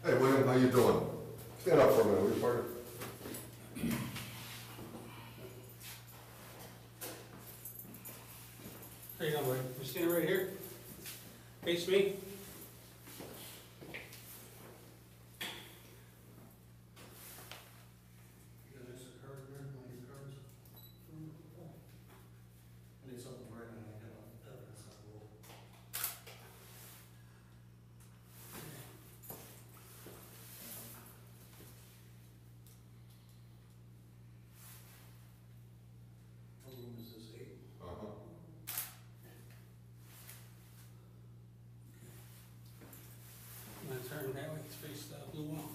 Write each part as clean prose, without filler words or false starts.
Hey, William, how you doing? Stand up for a minute, will you, partner? How you doing, buddy? You stand right here. Face me. You got extra card there? One of your cards? I need something right now. I got evidence on the wall. What room is this, 8? Uh-huh. I'm gonna turn that way, face the blue wall.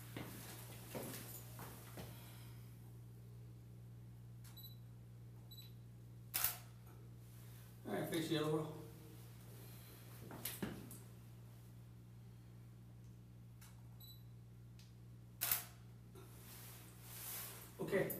All right, face the other wall. Okay.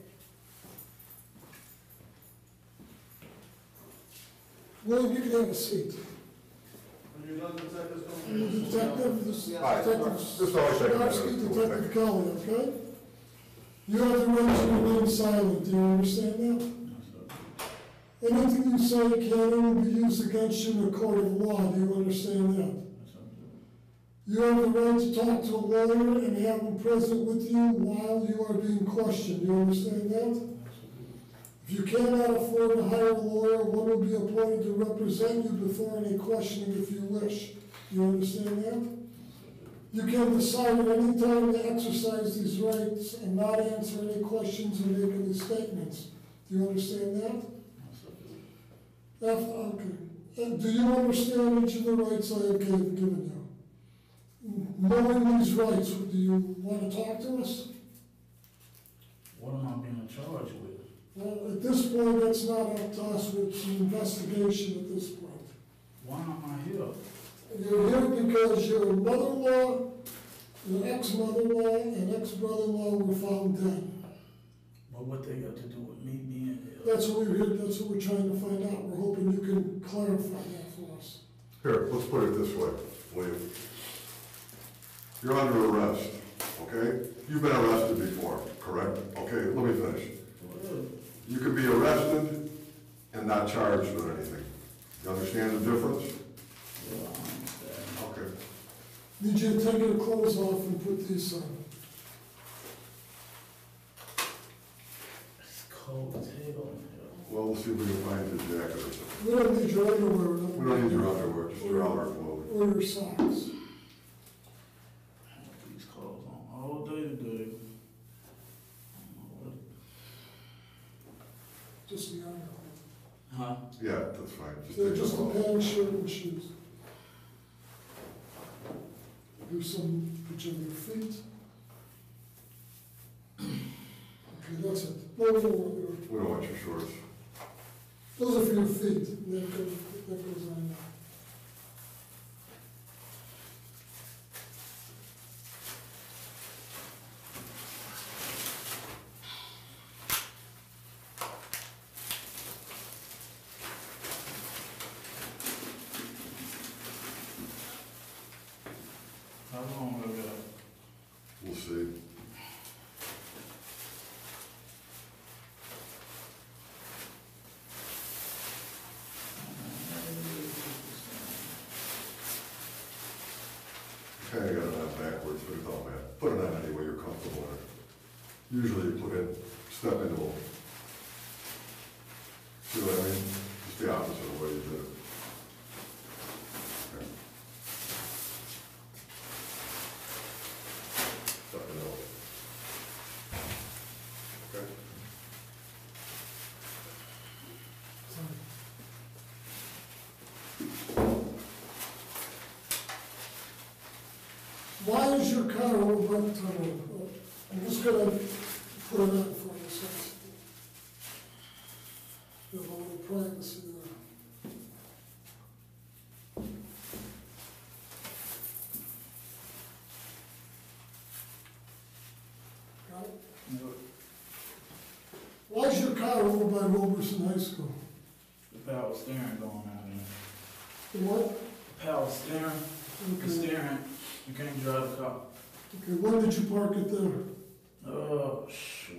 William, you can have a seat. When you're done, detectives come. Detective, this is Hi. Detective This is always taking Swarovski, minutes. Detective Kelly, okay? You have the right to remain silent, do you understand that? Anything you say can only be used against you in a court of law, do you understand that? You have the right to talk to a lawyer and have him present with you while you are being questioned, do you understand that? If you cannot afford to hire a lawyer, one will be appointed to represent you before any questioning if you wish. Do you understand that? You can decide at any time to exercise these rights and not answer any questions or make any statements. Do you understand that? Okay. And do you understand each of the rights I have given you? Knowing these rights, do you want to talk to us? What am I being charged with? Well, at this point, that's not up to us. It's an investigation at this point. Why am I here? You're here because your mother-in-law, your ex-mother-in-law, and ex-brother-in-law were found dead. But what they got to do with me being here? That's what we're here. That's what we're trying to find out. We're hoping you can clarify that for us. Here, let's put it this way, William. You're under arrest, okay? You've been arrested before, correct? Okay, let me finish. You can be arrested and not charged with anything. You understand the difference? Yeah, I understand. Okay. Need you to take your clothes off and put these on. It's cold as hell in here. Well, we'll see if we can find your jacket or something. We don't need your underwear. We don't need your underwear, just your outer clothing. Or your socks. I have these clothes on all day today. Just the underwear. Huh? Yeah, that's fine. So take just them a off. pants, shirt, and shoes. Do some picture of your feet. Okay, that's it. No, We don't want your shorts. those are for your feet. That goes on now. How long I got? We'll see. Kind of got it on backwards, but it don't matter. Put it on any way you're comfortable in it. Usually you put in, step into them. See what I mean? Just the opposite of the way you did it. Okay. Step into them. Okay? Why is your car over by the tunnel? I'm just gonna put it out for you, so you have a little privacy there. Got it? Why is your car over by Roberson High School? The power steering going on there. The what? The power steering, the steering, you can't drive the car. Okay, when did you park it there? Oh, shoot.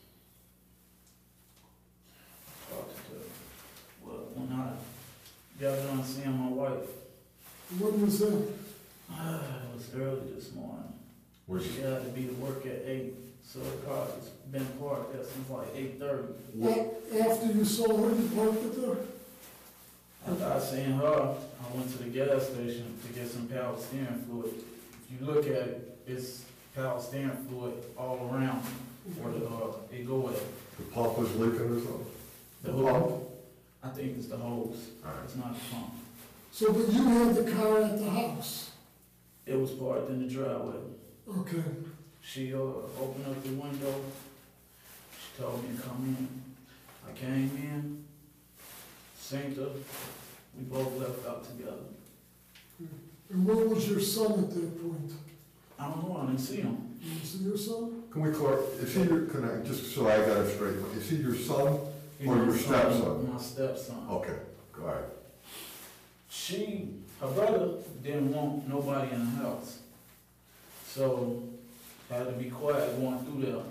Well, when I got done seeing my wife, When was that? it was early this morning. Which, She had to be to work at 8, so the car has been parked there since like 8:30. After you saw her, you parked it there? After I seen her, I went to the gas station to get some power steering fluid. If you look at it, it's power steering fluid all around where it go at. the pump was leaking or something? The hose, I think it's the hose. Alright. It's not the pump. So, but you had the car at the house? It was parked in the driveway. Okay. She opened up the window. She told me to come in. I came in, synced her. We both left out together. And where was your son at that point? I don't know, I didn't see him. You see your son? Can we is he your, can I, just so I got it straight, is he your son? He Or your was stepson? My stepson. Okay, go ahead. Her brother didn't want nobody in the house. So, had to be quiet going through there.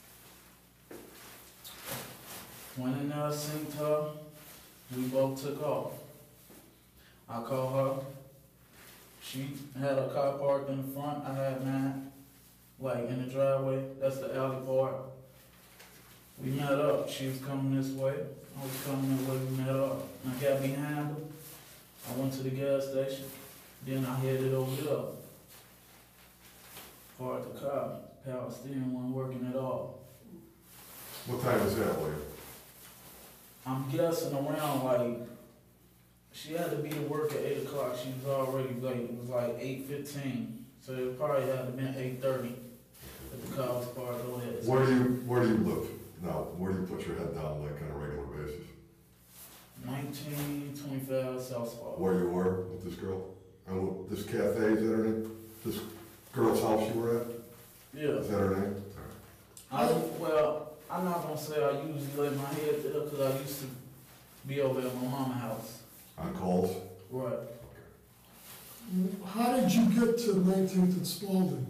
Went in there, synced her, we both took off. I called her. She had her car parked in the front, I had mine, like in the driveway, that's the alley part. We met up, she was coming this way, I was coming that way, we met up. I got behind her, I went to the gas station, then I headed over there. Parked the car, power steering wasn't working at all. What time was that, William? I'm guessing around like, she had to be to work at 8 o'clock, she was already late, it was like 8:15. So it probably had to been 8:30 that the car was parked over there. Where do you live now? Where do you put your head down like on a regular basis? 1925 South Spot. Where you were with this girl? And this cafe, is that her name? This girl's house you were at? Yeah. Is that her name? Well, I'm not gonna say I usually lay my head there because I used to be over at my mama's house. On calls? Right. How did you get to 19th and Spalding?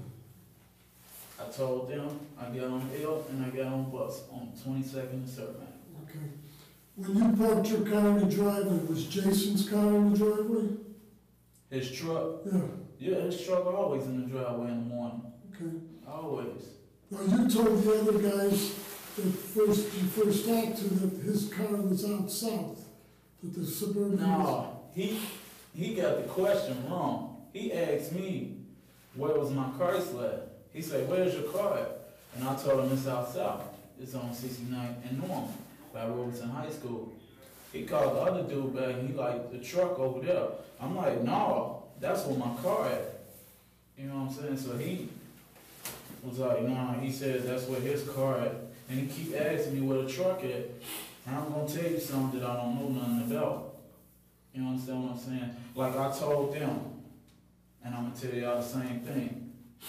I told them I got on L and I got on bus on 22nd and Survey. Okay. When you parked your car in the driveway, was Jason's car in the driveway? His truck, Yeah, yeah, his truck always in the driveway in the morning. okay. Always. Now, you told the other guys that you first talked to that his car was out south, that the Suburban was... No, he got the question wrong. He asked me, where was my Chrysler at? He said, where's your car at? And I told him it's out south. It's on 69th and Norman by Robertson High School. He called the other dude back and he like, the truck over there. I'm like, no, that's where my car at. You know what I'm saying? So he was like, nah, he said that's where his car at. And he keep asking me where the truck at. And I'm gonna tell you something that I don't know nothing about. You understand what I'm saying? Like I told them, and I'm gonna tell y'all the same thing.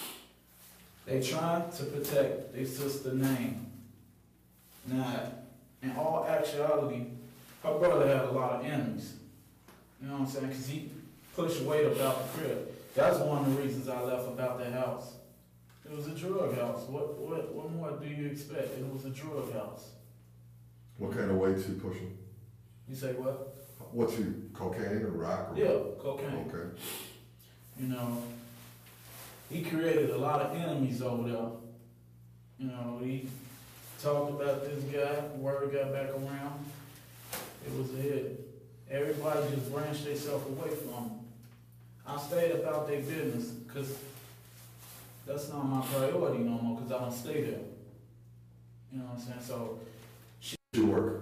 They tried to protect their sister's name. Now, in all actuality, her brother had a lot of enemies. You know what I'm saying? Because he pushed weight about the crib. That's one of the reasons I left about that house. It was a drug house. What more do you expect? It was a drug house. What kind of weights he pushing? You say what? What's he, cocaine or rock? Or Yeah, cocaine. Okay. You know, he created a lot of enemies over there. You know, he talked about this guy, word got back around. It was a hit. Everybody just branched themselves away from him. I stayed about their business because that's not my priority no more because I don't stay there. You know what I'm saying? So You work?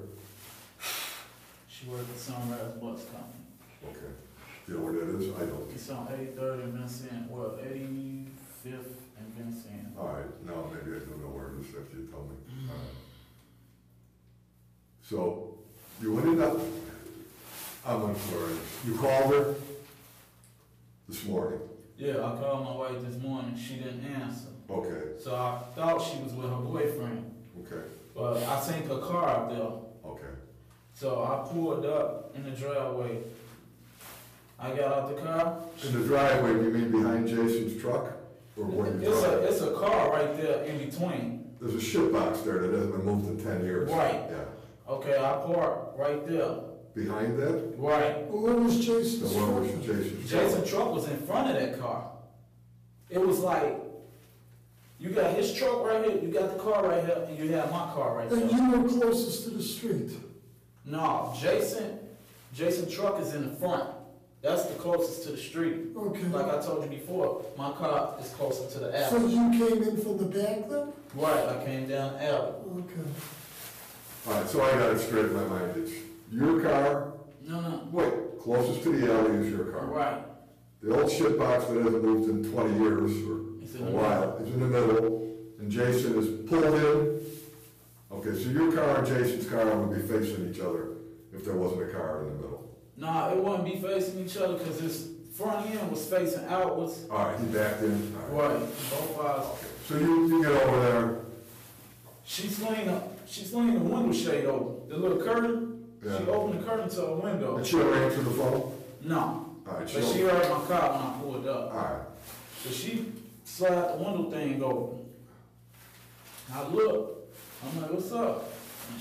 she worked at Sunrise Bus Company. Okay. You know where that is? I don't. It's on 83rd and Vincent, well, 85th and Vincent. All right, now maybe I do know where it is after you tell me. All right. So, you ended up, I'm unsure, you called her this morning? Yeah, I called my wife this morning, she didn't answer. Okay, So I thought she was with her boyfriend, okay, but I seen her car out there. okay. So I pulled up in the driveway. I got out the car. In the driveway, you mean behind Jason's truck? Or what you It's a car right there in between. There's a shit box there that hasn't been moved in 10 years. Right. Yeah. Okay, I park right there. Behind that, Right. Well, where was the Jason's one truck? with Jason's. Jason's truck was in front of that car. It was like, you got his truck right here, you got the car right here, and you have my car right And there. you were closest to the street. No, Jason's truck is in the front. That's the closest to the street. Okay. Like I told you before, my car is closer to the So alley. you came in from the back then? Right, I came down the alley. Okay. All right, so I got it straight in my mind. It's your car, No, wait, closest to the alley is your car. right. The old shit box that hasn't moved in 20 years or It's a in the while is in the middle, and Jason is pulled in. Okay, so your car and Jason's car would be facing each other if there wasn't a car in the middle. Nah, it wouldn't be facing each other because his front end was facing outwards. All right, he backed in. All right. Right, both eyes. So you get over there. She's leaning the window shade over. The little curtain, Yeah. she opened the curtain to the window. And she ever answered the phone? No, All right, but she heard my car when I pulled up. All right. So she slid the window thing open. I look, I'm like, what's up? And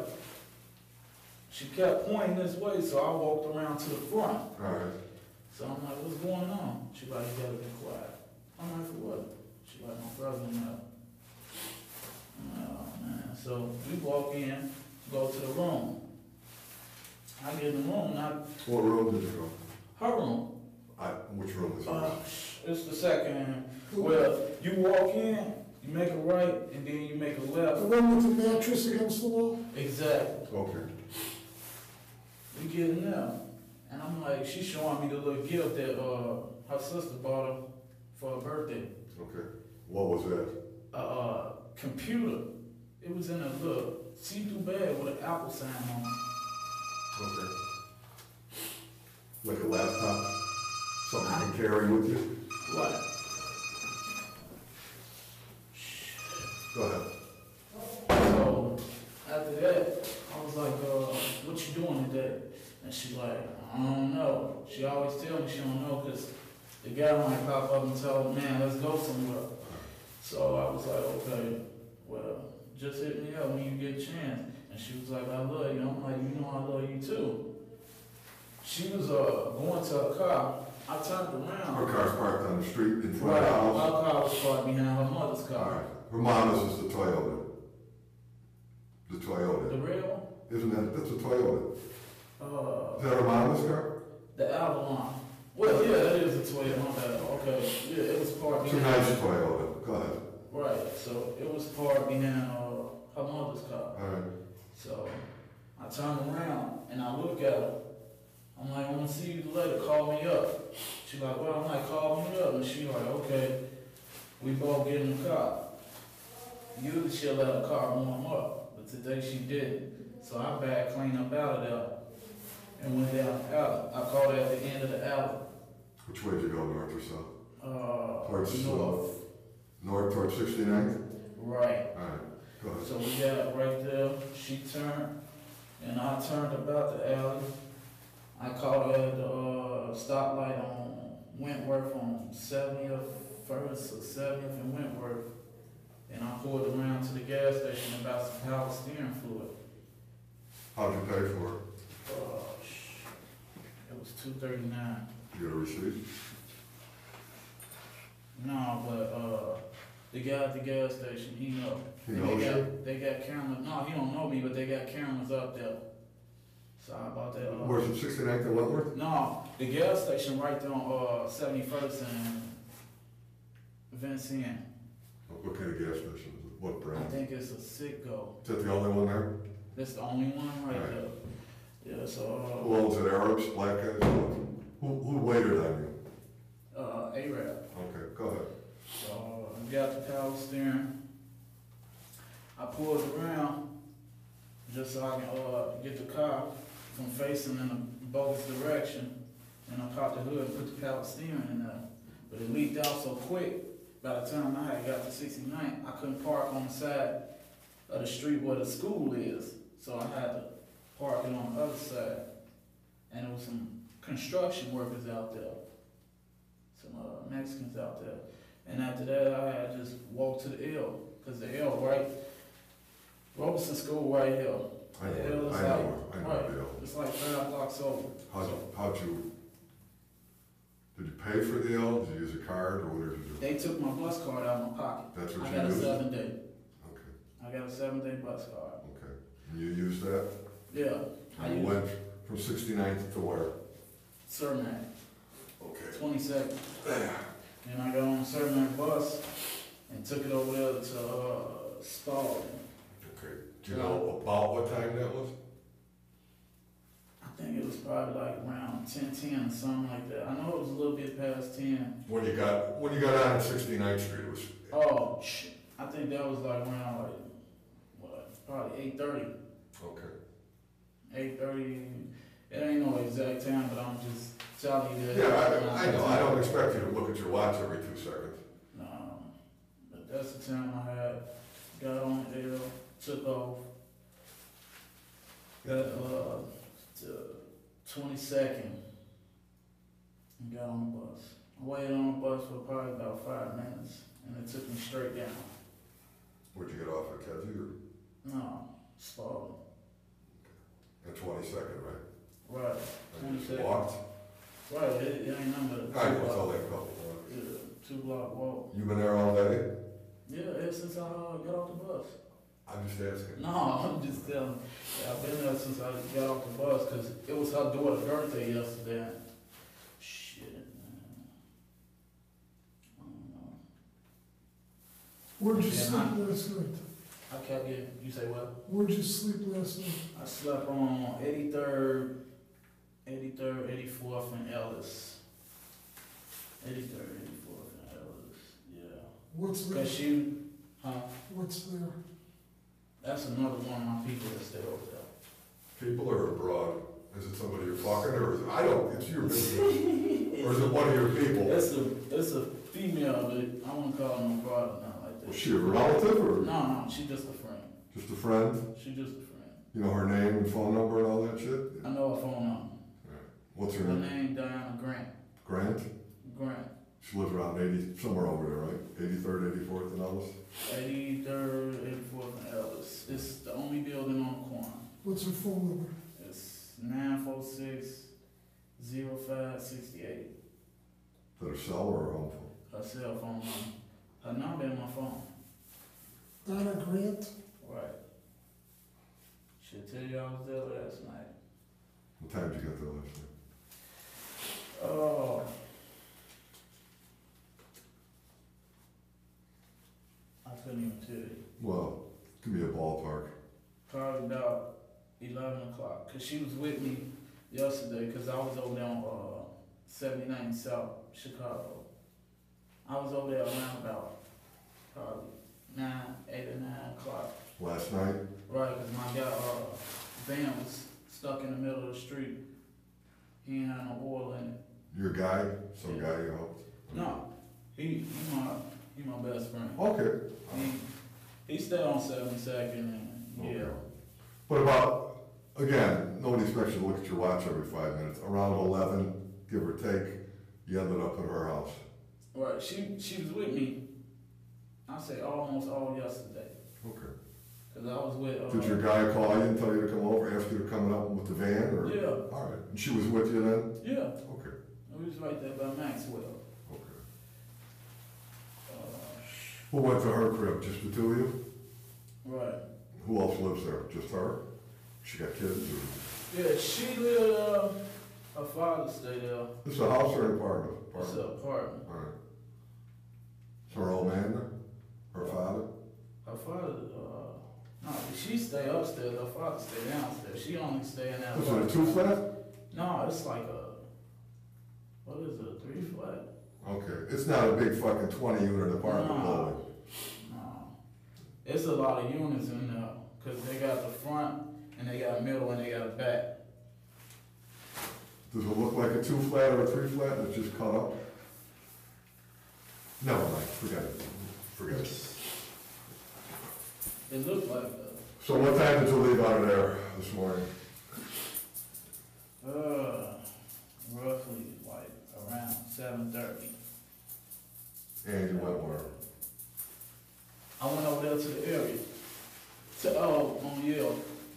she kept pointing this way, so I walked around to the front. All right. So I'm like, what's going on? She like, you gotta be quiet. I'm like, for what? She like, my brother in there. I'm like, oh man. So we walk in, go to the room. I get in the room, not What room did you go? her room. Which room is yours? It's the second. Well, you walk in, you make a right, and then you make a The left. one with the mattress against the wall? Exactly. Okay. We get in there, and I'm like, she's showing me the little gift that her sister bought her for her birthday. Okay. What was that? A computer. It was in a little see-through bag with an Apple sign on it. Okay. Like a laptop? Something you can carry with you? What? Go ahead. So after that, I was like, what you doing today? And she like, I don't know. She always tell me she don't know because the guy might pop up and tell her, man, let's go somewhere. So I was like, okay, well, just hit me up when you get a chance. And she was like, I love you. I'm like, you know I love you too. She was going to her car. I turned around. Her car's parked on the street in front Right, of the my house? car was parked behind her mother's All car. right. Her mama's is the Toyota. The The Toyota. red one? Isn't that, that's a Toyota. Is that her mama's car? The Avalon. Well, yeah, that is a Toyota, my bad. Okay, yeah, it was parked It's a behind. nice Toyota. Go ahead. Right, so it was parked behind her mother's car. All right. So I turn around and I look at her. I'm like, I want to see you later. Call me up. She like, well, I'm like, call me up. And she like, okay. We both get in the car. Usually she'll let her car warm up, but today she didn't. So I backed clean up out of there and went down the alley. I called her at the end of the alley. Which way did you go, north or south? Towards North. North towards 69th? Right. All right. Go ahead. So we got right there. She turned, and I turned about the alley. I caught her at the stoplight on Wentworth on 70th First or 70th and Wentworth. And I pulled around to the gas station and bought some power steering fluid. How'd you pay for it? It was $239. You got a receipt? No, but the guy at the gas station, he know. He knows you? They got cameras. No, he don't know me, but they got cameras up there. So I bought that. Where's it, 69th and Wentworth? No, the gas station right there on 71st and Vincent. What kind of gas station is it? What I brand? think it's a Citgo. Is that the only one there? That's the only one right Right. there. Yeah, so Who owns it, Arabs, black guys? Who waited on you? A-Rap. Okay, go ahead. So I got the power steering. I pulled around just so I can get the car from facing in a bogus direction. And I popped the hood and put the power steering in there. But it leaked out so quick, by the time I had got to 69, I couldn't park on the side of the street where the school is. So I had to park it on the other side. And there was some construction workers out there. Some Mexicans out there. And after that, I had just walked to the L, cause the L, right, Robeson School right here. I The know, L is I like, know, I know, right, Bill. it's like 5 blocks over. Did you pay for the L? Did you use a card, or what did you do? They took my bus card out of my pocket. That's what I you got a used? 7-day. Okay, I got a 7-day bus card. okay. And you used that? Yeah, I And you used went from 69th to where? Cermak, Okay. 22nd. And I got on a Cermak bus and took it over there to Spalding. Okay. Do you know about what time that was? I think it was probably like around 10:10 or something like that. I know it was a little bit past 10. When you got on 69th Street, it was. Oh, shit. I think that was like around like, what, probably 8:30. Okay. 8:30. It ain't no exact time, but I'm just telling you that. Yeah, I know. I don't expect you to look at your watch every 2 seconds. No, but that's the time I had. Got on the L, took off. Got to 22nd and got on the bus. I waited on the bus for probably about 5 minutes, and it took me straight down. Where'd you get off at Kedzie or No, Spalding. at 22nd, right? Right, And you just 22nd. walked? Right, it ain't nothing but I a know, it's 2 all block, that couple blocks. yeah, 2-block walk. You been there all day? Yeah, ever since I got off the bus. I'm just asking. No, I'm just telling you. I've been there since I got off the bus, because it was her daughter's birthday yesterday. Shit, man. I don't know. Where'd you Yeah, sleep last night? I kept getting, you say what? Where'd you sleep last night? I slept on 83rd, 84th, and Ellis. 83rd, 84th, and Ellis, yeah. What's there? Cause she, huh? What's there? That's another one of my people that stay over there. People are abroad. Is it somebody you're fucking, or is it, I don't, it's your business. Or is it one of your people? It's a female, but I wouldn't call her no broad or nothing like that. Was she a relative, or No, she just a friend. just a friend? She just a friend. You know her name and phone number and all that shit? I know her phone number. What's her Her name? name Diana Grant. Grant? Grant. She lives around 80, somewhere over there, right? 83rd, 84th and Ellis? 83rd, 84th, and Ellis. It's the only building on the corner. What's her phone number? It's 946-0568. Is that her cell or her home phone? Her cell phone number. Her number in my phone. Donna Grant? Right. Should tell you I was there last night. What time did you get there last night? Oh. I couldn't even tell you. Well, give me a ballpark. Probably about 11 o'clock. Cause she was with me yesterday, cause I was over there on 79 South Chicago. I was over there around about probably 8 or 9 o'clock. Last night? Right, cause my guy, van was stuck in the middle of the street. He ain't had no oil in it. Your guy? Some guy you helped? No, he my best friend. Okay. He stayed on 72nd and yeah. Okay. But about, again, nobody expects you to look at your watch every 5 minutes. Around 11, give or take, you ended up at her house. Right, she was with me, I say almost all yesterday. Okay. Cause I was with, Did your guy call you and tell you to come over, ask you to come up with the van, or? Yeah, All right. And she was with you then? yeah, Okay. we was right there by Maxwell. Okay. Uh, Who went to her crib? Just the two of you? right, Who else lives there? Just her? She got kids, or? yeah, she lived, her father stayed there, This is a house or an apartment? it's an apartment. All right. Is her old man there? Her father? Her father, no, she stay upstairs, her father stay downstairs, she only stay in that Is it a apartment. 2-flat? No, it's like what is it, a 3-flat? Okay. It's not a big fucking 20-unit apartment No. building. No. It's a lot of units in there, cause they got the front, and they got a middle, and they got a back. Does it look like a 2-flat or a 3-flat that's just cut up? Never mind, forget it. Forget it. It looked like So what time did you leave out of there this morning? roughly like around 7:30. And you went where? I went over there to the area, on Yale.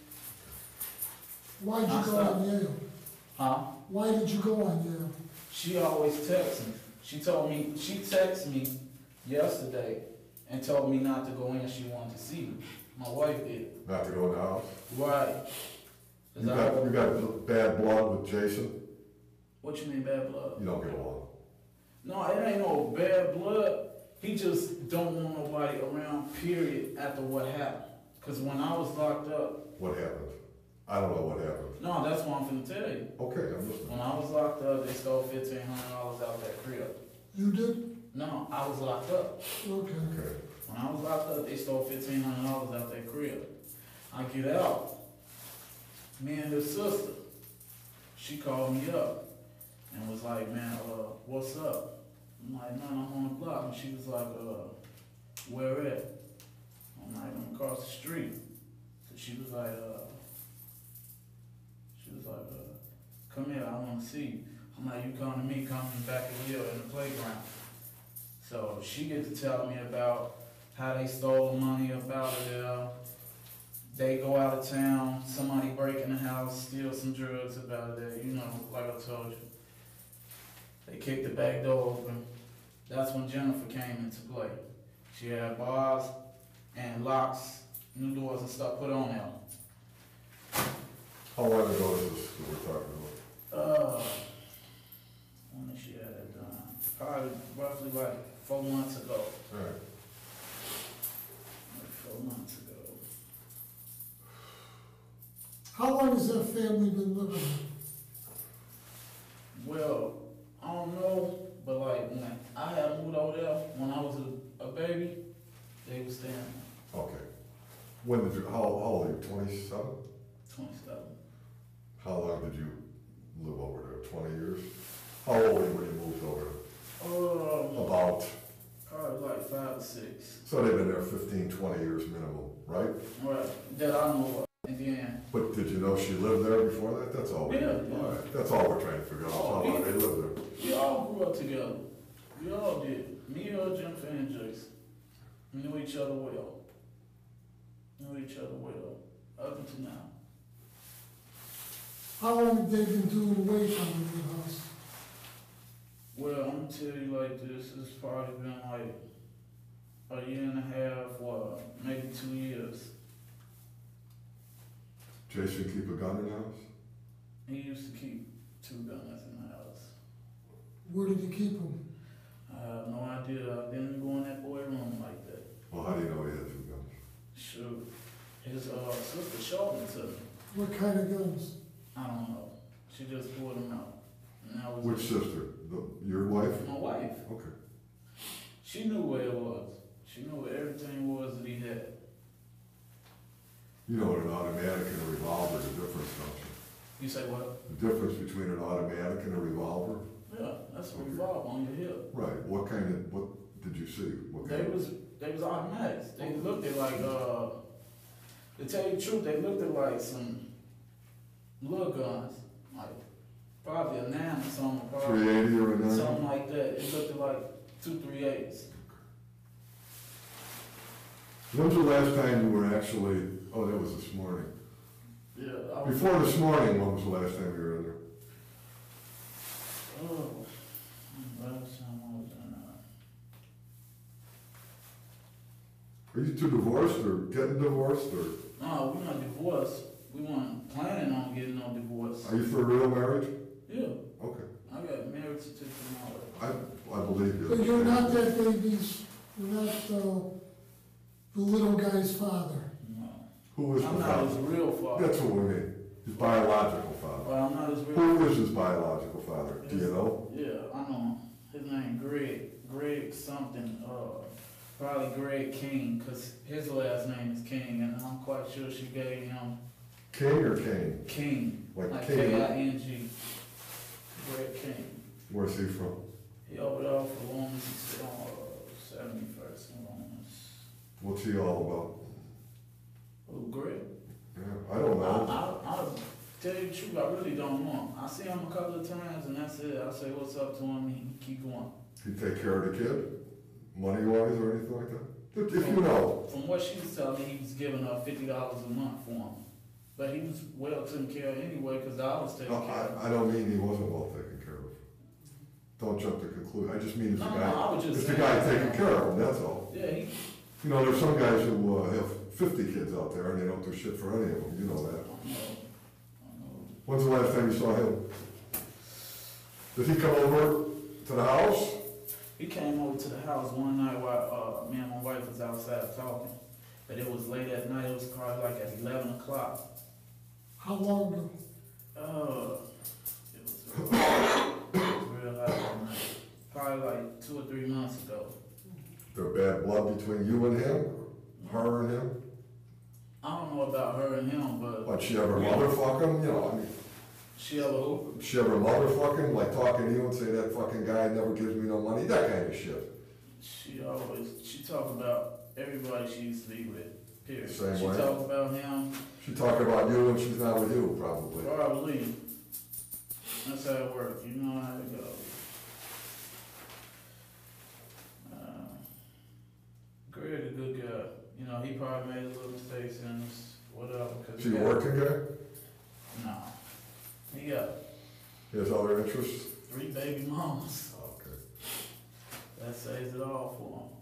Why did you I go stopped. on Yale? Huh? Why did you go on Yale? She always texts me. She texted me yesterday and told me not to go in, she wanted to see me. My wife did. Not to go in the house? Right. You got bad blood with Jason? What you mean bad blood? You don't get along. No, it ain't no bad blood. He just don't want nobody around, period, after what happened. Cause when I was locked up. What happened? I don't know what happened. No, that's what I'm finna tell you. Okay, I'm listening. When I was locked up, they stole $1,500 out that crib. You did? No, I was locked up. Okay. Okay. When I was locked up, they stole $1,500 out that crib. I get out. Me and his sister, she called me up and was like, man, what's up? I'm like, man, I'm on the block. And she was like, where at? I'm like, I'm across the street. So she was like, come here, I want to see you. I'm like, you come to me, come to the back of the hill in the playground. So she get to tell me about how they stole the money up out of there. They go out of town, somebody break in the house, steal some drugs up out of there, you know, like I told you. They kicked the back door open. That's when Jennifer came into play. She had bars and locks, new doors and stuff put on there. How long ago is this that we're talking about? When did she had it done? Probably roughly like 4 months ago. All right. Like 4 months ago. How long has that family been living there? Well, I don't know, but like when I had moved over there, when I was a baby, they was staying Okay. When did you, how old are you, 27? 27. How long did you live over there, 20 years? How old were you when you moved over there? About? Probably like 5 or 6. So they've been there 15, 20 years minimum, right? Right, that I know of. And then, But did you know she lived there before that? That's all. Yeah. All right. That's all we're trying to figure out, how long they lived there. we all grew up together. We all did. Me, Jennifer, and Jason. We knew each other well. Up until now. How long have they been doing weight on your house? Well, I'm gonna tell you like this, it's probably been like a year and a half, or maybe 2 years. Jason keep a gun in the house? He used to keep 2 guns in the house. Where did you keep them? I have no idea. I didn't go in that boy room like that. Well, how do you know he had 2 guns? Shoot. His sister showed me to me. What kind of guns? I don't know. She just pulled them out. And that was Which it. sister? Your wife? My wife. Okay. She knew where it was. She knew where everything was that he had. You know what an automatic and a revolver, the difference, don't you? You say what? The difference between an automatic and a revolver? Yeah, that's a revolver on your hip. Right. What did you see? What They kind of? was automatics. They looked at like to tell you the truth, they looked at like some little guns, like probably a 9 or something, probably 380 or a 9? something like that. It looked at like 2 3/8s. When's the last time you were actually, oh, that was this morning. Yeah, I was. Before this morning, when was the last time you were in there? Oh, last time I was in Are you two divorced or getting divorced or? No, we're not divorced. We weren't planning on getting no divorce. Are you for a real marriage? Yeah, Okay. I got married certificate and all that. I believe you. But you're not that baby's, you're not the little guy's father. No. Who is the I'm not his father? real father. That's what we mean. His biological father. But I'm not his real Who is his biological father? Do you know? Yeah, I know. His name Greg. Greg something, probably Greg King, because his last name is King, and I'm quite sure she gave him King or Kane? King, Like like King? King. Greg King. Where's he from? He over there for Lawrence, he's still on 71st and Lawrence. What's he all Oh, Greg. about? Yeah, I don't know. I'll tell you the truth, I really don't know him. I see him a couple of times, and that's it. I say what's up to him, and he keep going. He take care of the kid? money-wise or anything like that? If you know. From what she was telling me, he was giving her $50 a month for him. But he was well taken care of anyway, because I was taking No, care of. I don't mean he wasn't well taken care of. Don't jump to conclusion. I just mean it's the No, guy. I was just It's the saying. guy taking care of him, that's all. Yeah, he, You know, there's some guys who have 50 kids out there and they don't do shit for any of them, you know that. I know. When's the last time you saw him? Did he come over to the house? He came over to the house one night while me and my wife was outside talking. But it was late at night, it was probably like at 11 o'clock. How long ago? It was real hot that night. Probably like 2 or 3 months ago. There bad blood between you and him? Her and him? I don't know about her and him, but Like she ever motherfuck him? You know, I mean, she ever who? she ever motherfuck him? Like talking to you and say that fucking guy never gives me no money? That kind of shit. She talk about everybody she used to be with, period. Same She way? talk about him, She talk about you when she's not with you, probably. probably. That's how it works, you know how it goes. Greg a good guy, you know, he probably made a little mistakes and whatever, cause. Is he a working guy? No. He got He has other interests? 3 baby mamas. Okay. That says it all for him.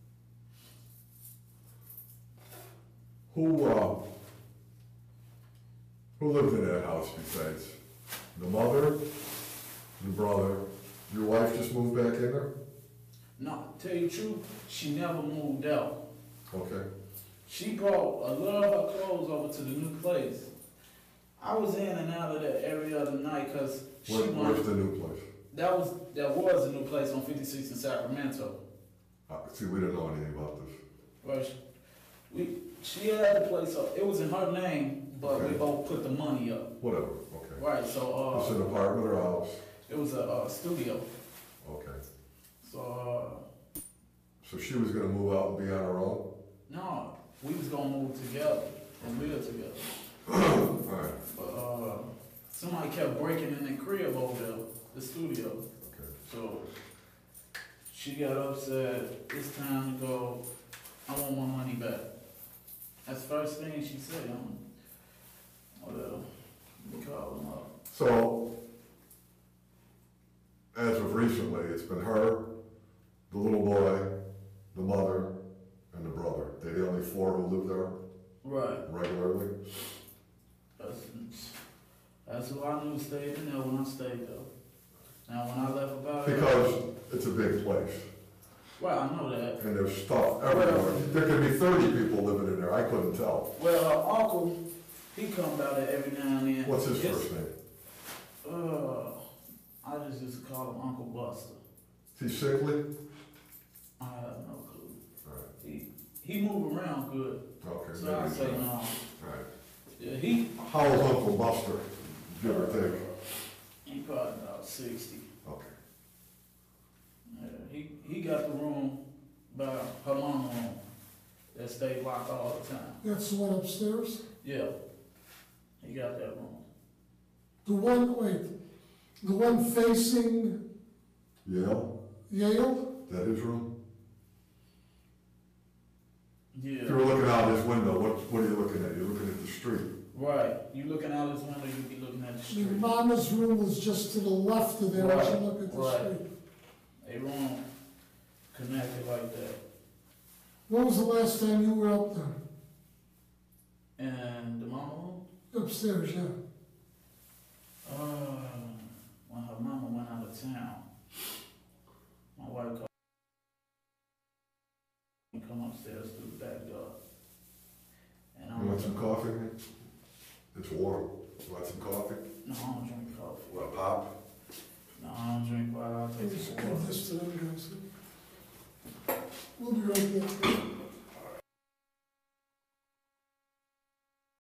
Who lived in that house besides the mother, the brother? Your wife just moved back in there? No, tell you the truth, she never moved out. Okay. She brought a lot of her clothes over to the new place. I was in and out of that every other night because she Where's wanted. the new place? That was a new place on 56 in Sacramento. See, we didn't know anything about this. Right. She had the place up. It was in her name, but we Okay. both put the money up. Whatever, okay. Right. So It's an apartment or a house? it was a studio. Okay. So So she was gonna move out and be on her own? no, we was gonna move together and live together. Alright, But somebody kept breaking in the crib over there, the studio. okay. So she got upset. It's time to go. I want my money back. That's the first thing she said. Whatever. We call him up. So, as of recently, it's been her, the little boy, the mother, and the brother. They're the only 4 who live there Right. regularly? That's who I knew stayed in there when I stayed there. Now when I left about it. Because it's a big place, Well, I know that. and there's stuff everywhere. There could be 30 people living in there, I couldn't tell. Well, her uncle, he come about it every now and then. What's his first name? I just used to call him Uncle Buster. Is he sickly? I have no clue. Alright, He move around good, okay. so I maybe say so. no. Alright. Yeah, he How old's Uncle Buster, give or take? he probably about 60. Okay. Yeah, he got the room by her mama room that stayed locked all the time. That's the one upstairs? Yeah, he got that room. The one facing Yale, Yale? is that his room? Yeah. If you were looking out his window, what are you looking at? You're looking at the street. Right. You looking out his window, you be looking at the Your street. mama's room was just to the left of there as you look at the Right. street. A room connected like that. When was the last time you were up there? And the mama room? Upstairs, yeah. When her mama went out of town, my wife called me to come upstairs through the back door. And You want some coffee? It's warm. You want some coffee? No, I don't drink coffee. Want a pop? No, I don't drink water. I'll take Just some give water. this to them guys. We'll be right back.